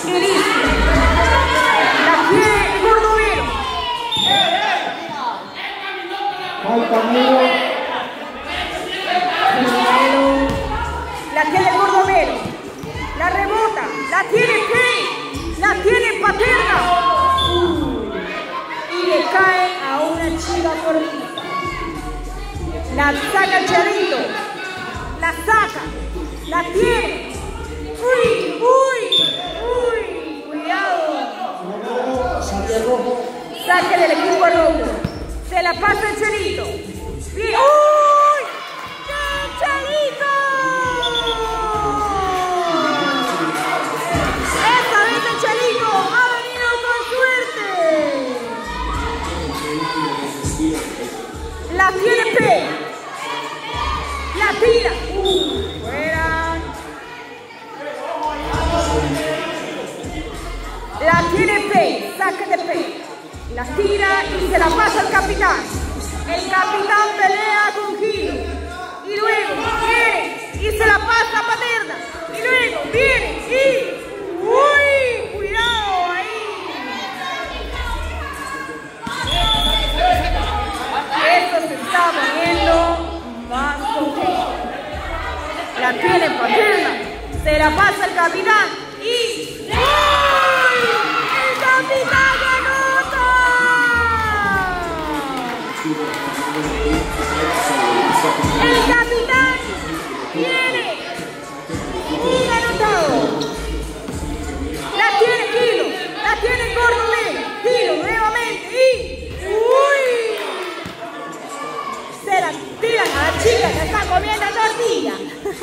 Y listo. La tiene el Cordovero. La tiene el Cordovero. La rebota. La tiene Kevin. La tiene Paterna. Y le cae a una chica cortita. La saca el Charito. La saca. La tiene. Uy, uy, uy. Cuidado. Saque del equipo rojo. Se la pasa el Charito. Bien. ¡Uy! ¡El Charito! Esta vez el Charito ha venido con suerte. La tiene P. La tira. Fuera. La tiene P. Saque de P. La tira y se la pasa al capitán. El capitán pelea con Gil. Y luego viene y se la pasa a Paterna. Y luego viene y... ¡Uy! ¡Cuidado ahí! Esto se está poniendo más complejo. La tiene Paterna. Se la pasa al capitán y... ¡Uy! ¡El capitán anota! El capitán tiene un anotado. La tiene Kilo. La tiene Cordovero. Kilo nuevamente y... ¡Uy! Se la tiran a la chica que está comiendo tortilla.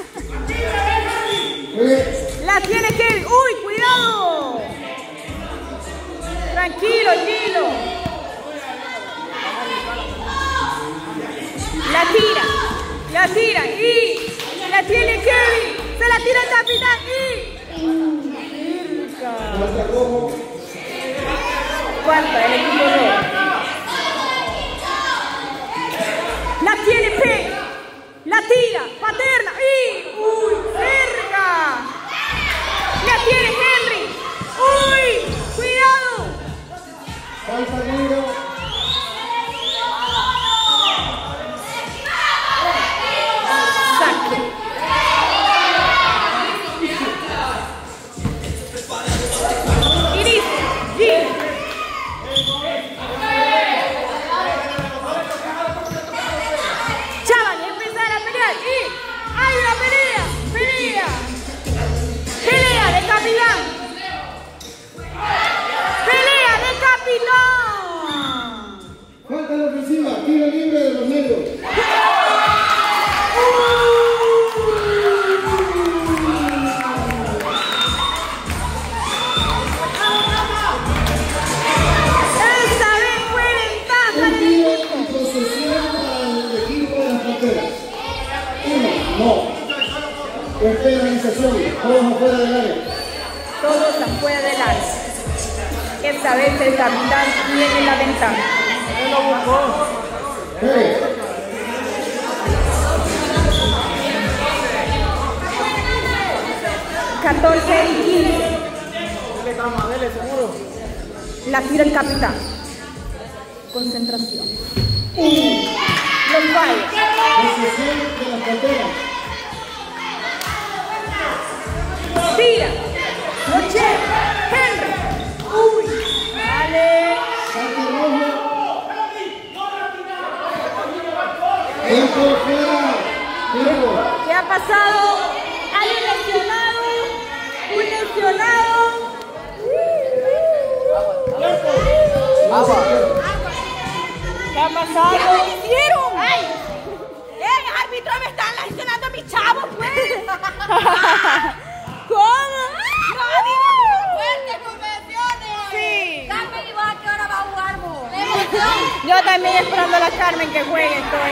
La tiene Kevin. ¡Uy, cuidado! Tranquilo, Kilo. La tira y la tiene Kevin. Se la tira el capitán y... Cuarta, el equipo rojo. La tiene P. La tira, Paterna y... ¡Uy, cerca! La tiene Henry. ¡Uy, cuidado! Falta negro. Saque. Y listo. Gil. Chaval, empezar a pelear y... ¡Hay una pelea! ¡Pelea! ¡Pelea de capitán! ¡Pelea de capitán! Falta la ofensiva. Tiro libre de los negros. Esta vez fue ventaja del equipo. En posesión para el equipo de las Panteras. Uno. No. Espera en sesión. Todos afuera del área. Todos afuera del área. Esta vez el capitán tiene la ventaja. Él lo buscó. 14 y 15. Dele cama, dele seguro. La tira el capitán. Concentración. Los falla. Posesión de las Panteras. Tira. Noche. Henry. Uy. Vale. Saque rojo. Tiempo fuera. Tiempo. ¿Qué ha pasado? Hay un lesionado. Un lesionado. ¿Qué ha pasado? ¿Qué me hicieron? ¡Ay! Árbitro, me están lesionando a mis chavos, pues. ¿Cómo? ¡No, digo, fuertes confesiones! Sí. Carmen igual que ahora va a jugar vos. Yo también esperando a la Carmen que juegue, estoy.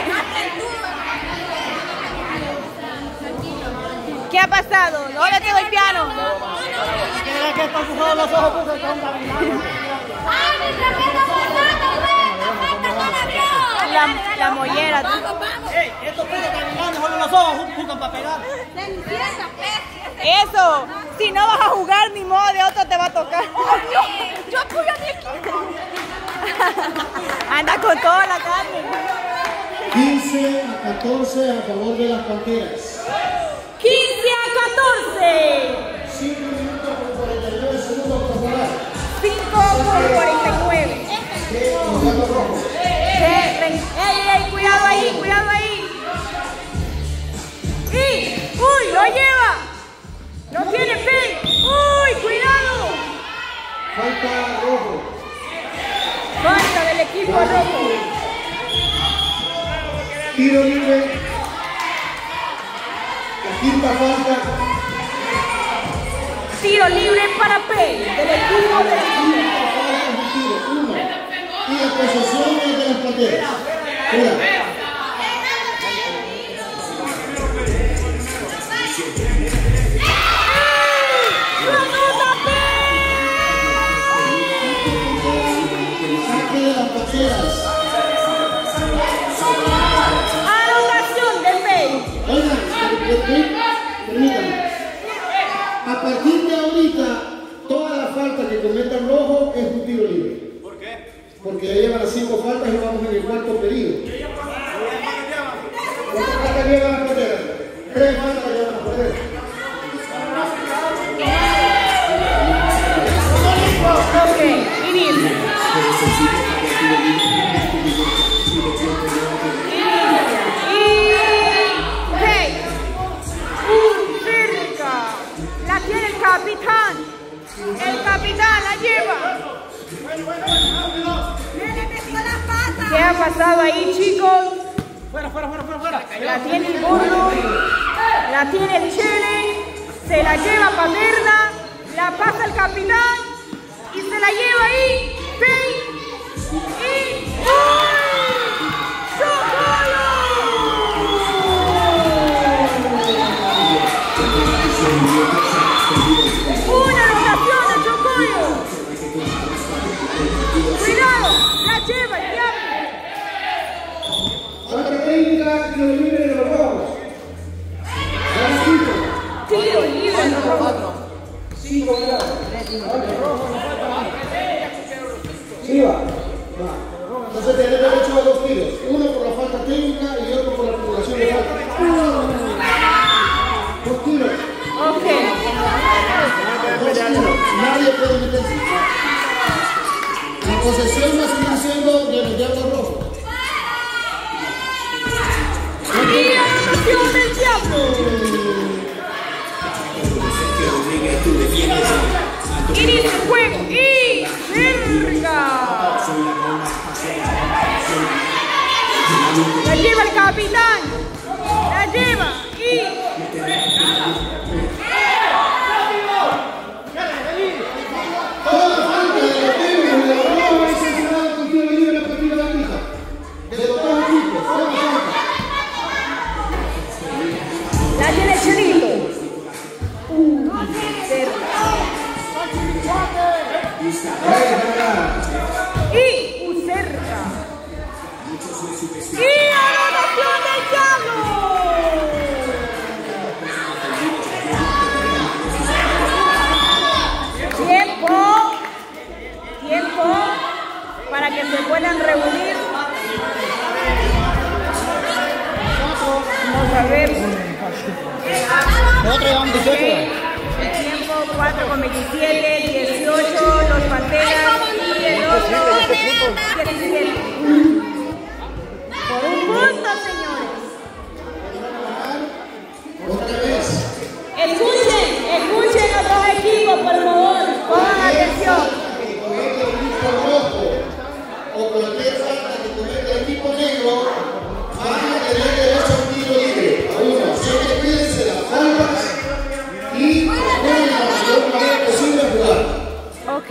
¿Qué ha pasado? ¿Dónde tengo el piano? Tiene que estar cerrados los ojos porque están caminando. ¡Ah, mi tremenda la mollera. Ey, estos peces tan grandes, solo los ojos buscan para pegar. Eso, si no vas a jugar ni modo de otro te va a tocar. Yo apoyo a mi equipo. Anda con toda la carne. 15 a 14 a favor de las Panteras. 15 a 14. 5 minutos con 49 segundos por jugar. 5 por 49. ¡Ey, cuidado ahí, cuidado ahí! ¡Y! ¡Uy, lo lleva! ¡No tiene fe! ¡Uy, cuidado! Falta rojo. Falta del equipo rojo. Tiro libre. La quinta falta. Tiro libre para P del equipo de Uno. Y la posesión es de las Panteras. Mira. Saque de las Panteras. anotación del P. Oigan, permítanme. A partir de ahorita, toda la falta que cometa el rojo es un tiro libre. ¿Por qué? Porque ya llevan las 5 faltas y vamos en el cuarto periodo. ¿Cuántas faltas llevan las Panteras? 3 faltas llevan las Panteras. Ok, inicia. Cerca. La tiene el capitán. El capitán la lleva. ¿Qué ha pasado ahí, chicos? Fuera, fuera, fuera, fuera, fuera. La tiene el gordo, la tiene el Chele, se la lleva Paterna, la pasa el capitán y se la lleva ahí. ¡Pey! ¡Y ¡uy! ¡Chocolate! ¡Una anotación de Chocollo! ¡Cuidado! ¡La lleva el diablo! Falta técnica, tiro libre de los rojos. Tiro libre de los rojos. 5 grados. Sí, va. Entonces tenés derecho a 2 tiros. Uno por la falta técnica y otro por la acumulación de falta. 2 tiros. Ok. 2 tiros. Nadie puede meterse. La posesión va a seguir siendo de los diablos rojos. Y anotación del diablo. Inicia el juego y cerca. La lleva el capitán. La lleva y Toda falta de los técnicos de los rojos es sancionada con tiro libre a partir de la pista. De los 2 equipos. Toda falta. la tiene el Chelito. Cerca. Y cerca. Y anotación del diablo. Tiempo para que se puedan reunir. Vamos a ver. Nosotros llevamos 18. El tiempo 4 con 27, 18, los Panteras y el otro 17. Por un punto, señores. Otra vez. Escuchen otros equipos, por favor. Pongan atención. Que comete el equipo rojo o cualquier falta que cometa el equipo negro van a tener derecho a un tiro libre. A uno, siempre cuídense las faltas y jueguen la mayor manera posible a jugar. Ok.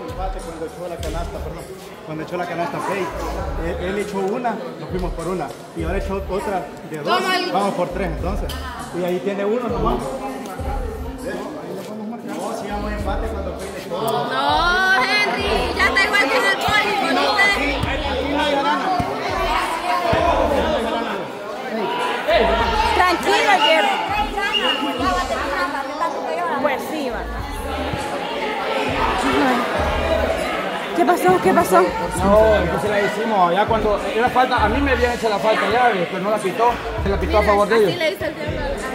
Cuando echó la canasta Pei, él echó una, nos fuimos por una, y ahora echó otra de 2, vamos por 3 entonces, y ahí tiene uno nomás. No, si vamos a empate cuando Pei le echó. No, Henry, ya está igual que en el poli, con ustedes. Aquí nadie gana. ¿Qué pasó? ¿Qué pasó? No, entonces la hicimos, ya cuando era falta, a mí me habían hecho la falta ya, pero no la pitó, se la pitó a favor de ellos. Así le dice el diablo al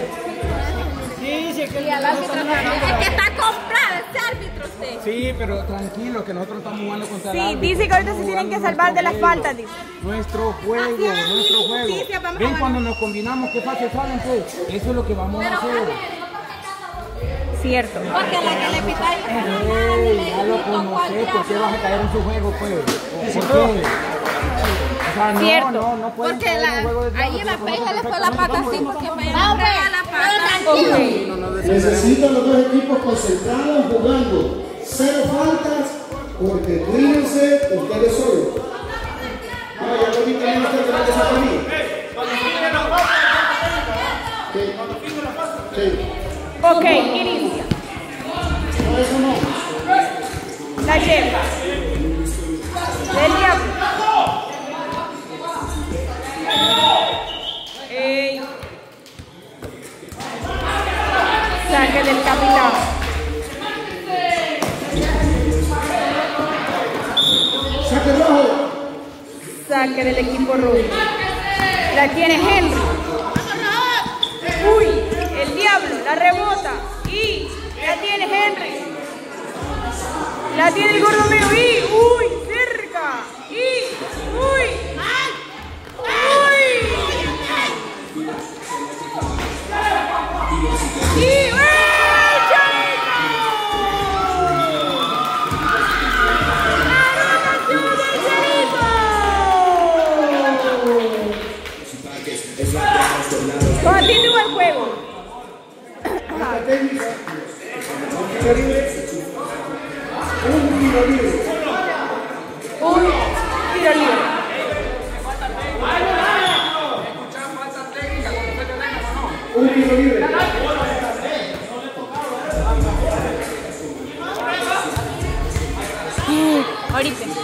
árbitro. Es que está comprado ese árbitro usted. Sí, pero tranquilo, que nosotros estamos jugando contra el Sí, árbitro. dice que ahorita se tienen que salvar de las faltas, dice. Nuestro juego, nuestro juego. Ven cuando nos combinamos, qué fácil salen, pues. Eso es lo que vamos a hacer. Cierto. Porque la que le pita ahí Ya lo conoces, ¿por qué vas a caer en su juego, pues? ¿Por qué? O sea, Cierto. no pueden porque caer en el juego de ahí la peja le fue la pata así porque me la pata. Ok. Necesitan los dos equipos concentrados jugando. 0 faltas, porque cuídense ustedes solos. Ah, ya lo vi también usted que no te saca a mí. Sí. Ok, inicia. No, eso no. La lleva. Del diablo. Saque del capitán. Saque rojo. Saque del equipo rojo. La tiene Henry. Uy, el diablo la rebota. Y la tiene Henry. La tiene el gordo mío. Y, uy, cerca. Y, uy. Uy. Y, continúa el juego. Un tiro libre. Un tiro libre. Un tiro libre. Ahorita.